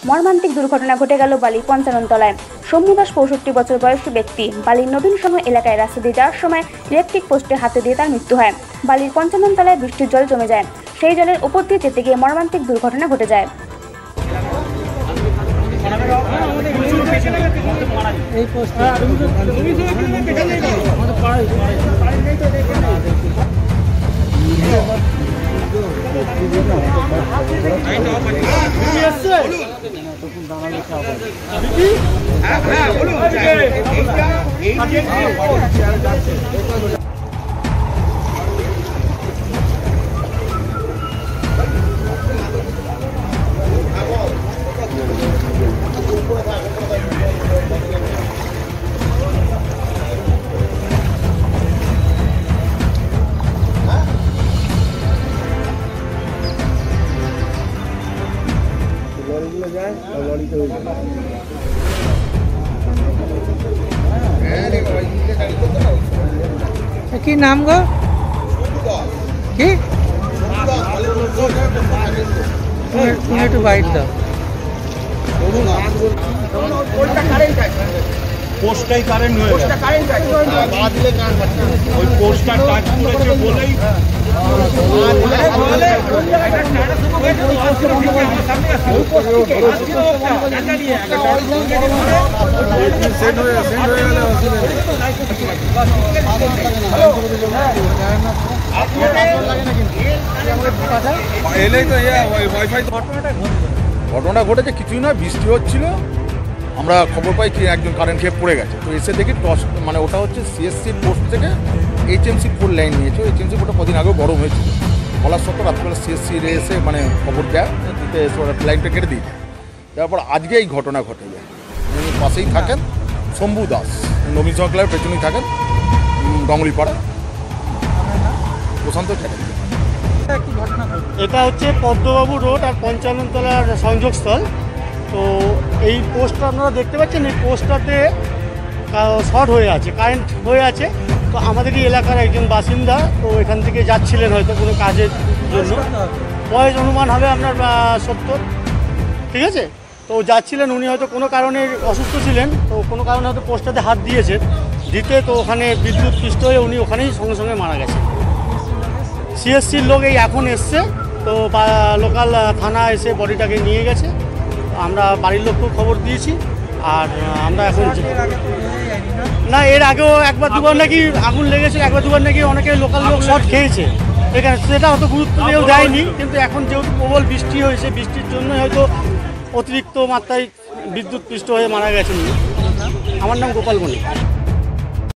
মর্মান্তিক দুর্ঘটনা ঘটে গেল বালির ৫৫ তলায়। শম্ভু দাস ৬৫ বছর বয়সী ব্যক্তি। বালির নতুন সময় এলাকায় রাস্তা দিয়ে যাওয়ার সময় ইলেকট্রিক পোস্টে হাতে দিয়ে তার মৃত্যু হয়। বালির ৫৫ তলায় বৃষ্টির জল জমে যায়। সেই জলের উপর দিয়ে যেতে গিয়ে মর্মান্তিক দুর্ঘটনা ঘটে যায়। কি নাম গো? কি তুমি একটু বাইট দাও। পোস্টটাই কারেন্ট হয়ে গেছে, ওই পোস্টটা টাচ করেছে বলেই ঘটনাটা ঘটেছে কিছুই নয়, বৃষ্টি হচ্ছিল, আমরা খবর পাই কি একজন কারেন্ট খেয়ে পড়ে গেছে। তো এসে দেখি টস মানে ওটা হচ্ছে সিএসসি পোস্ট থেকে এইচএমসি পোল লাইন নিয়েছে। এইচএমসি পোলটা কদিন আগেও গরম হয়েছিল, বলার সত্ত্বেও রাত্রিবেলা সিএসসি এসে মানে খবর দেয়, দিতে এসে ওরা লাইনটা কেটে দিই। তারপর আজকে এই ঘটনা ঘটে যায়। উনি পাশেই থাকেন, শম্ভু দাস, নবীন সংক্লাবের পেছনেই থাকেন, ডঙ্গলিপাড়া, প্রশান্ত চ্যাটার্জি। এটা হচ্ছে পদ্মবাবু রোড আর ৫৫ তলার সংযোগস্থল। তো এই পোস্টটা আপনারা দেখতে পাচ্ছেন, এই পোস্টটাতে শর্ট হয়ে আছে, কারেন্ট হয়ে আছে। তো আমাদেরই এলাকার একজন বাসিন্দা, তো এখান থেকে যাচ্ছিলেন হয়তো কোনো কাজের জন্য, বয়স অনুমান হবে আপনার ৭০, ঠিক আছে। তো যাচ্ছিলেন, উনি হয়তো কোনো কারণে অসুস্থ ছিলেন, তো কোনো কারণে হয়তো পোস্টটাতে হাত দিতে তো ওখানে বিদ্যুৎ পৃষ্ঠ হয়ে উনি ওখানেই সঙ্গে সঙ্গে মারা গেছেন। সিএসসির লোক এই এখন এসছে, তো লোকাল থানা এসে বডিটাকে নিয়ে গেছে। আমরা বাড়ির লোককেও খবর দিয়েছি। আর আমরা এখন না, এর আগেও একবার দুবার নাকি আগুন লেগেছে, একবার দুবার নাকি অনেকে লোকাল লোক শর্ট খেয়েছে এখানে, সেটা অত গুরুত্ব দিয়েও দেয়নি। কিন্তু এখন যেহেতু প্রবল বৃষ্টি হয়েছে, বৃষ্টির জন্য হয়তো অতিরিক্ত মাত্রায় বিদ্যুৎ পৃষ্ঠ হয়ে মারা গেছেন। আমার নাম গোপাল মণি।